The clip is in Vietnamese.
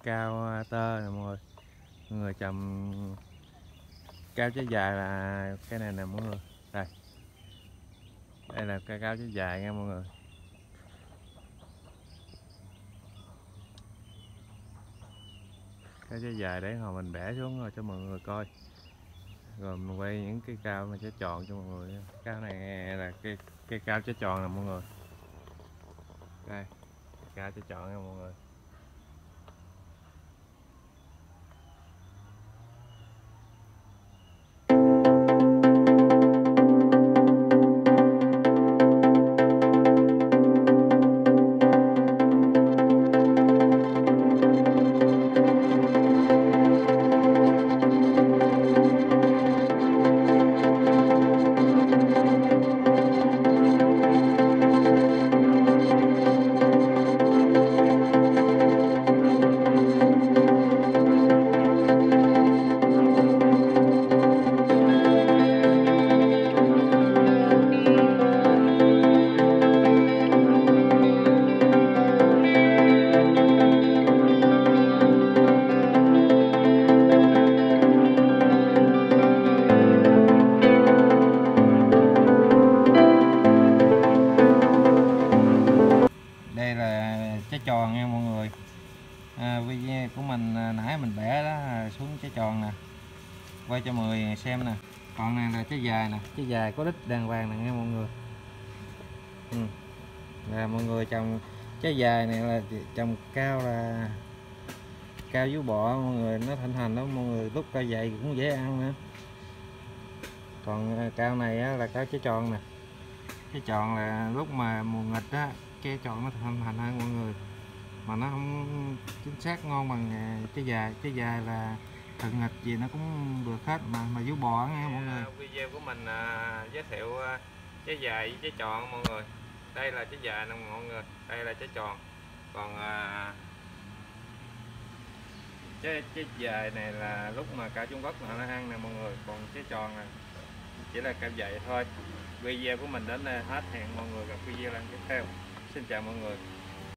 cao tơ nè mọi người trồng cao trái dài là cái này nè mọi người. Đây là cây cao trái dài nha mọi người. Cao trái dài để hồi mình bẻ xuống rồi cho mọi người coi, rồi mình quay những cây cao mà trái tròn cho mọi người. Cao này là cây cao trái tròn nè mọi người. Đây, cao trái tròn nha mọi người. Đây là trái tròn nha mọi người. Video của mình nãy mình bẻ đó xuống trái tròn nè, quay cho mọi người xem nè. Còn này là trái dài nè, trái dài có đít đàng hoàng nè nghe mọi người. Là mọi người trồng trái dài này là trồng cao, là cao vú bọ mọi người, nó thịnh hành đó mọi người, lúc cao dày cũng dễ ăn nữa. Còn cao này là cao trái tròn nè. Trái tròn là lúc mà mùa nghịch á, trái tròn nó thịnh hành hơn mọi người, mà nó không chính xác ngon bằng trái dài. Trái dài là thường nghịch gì nó cũng được hết, mà vú bò nghe mọi người. Video của mình giới thiệu trái dài với trái tròn mọi người. Đây là trái dài nè mọi người, đây là trái tròn. Còn trái dài này là lúc mà cả Trung Quốc nó ăn nè mọi người. Còn trái tròn này chỉ là cao dày thôi. Video của mình đến đây hết, hẹn mọi người gặp video lần tiếp theo. Xin chào mọi người.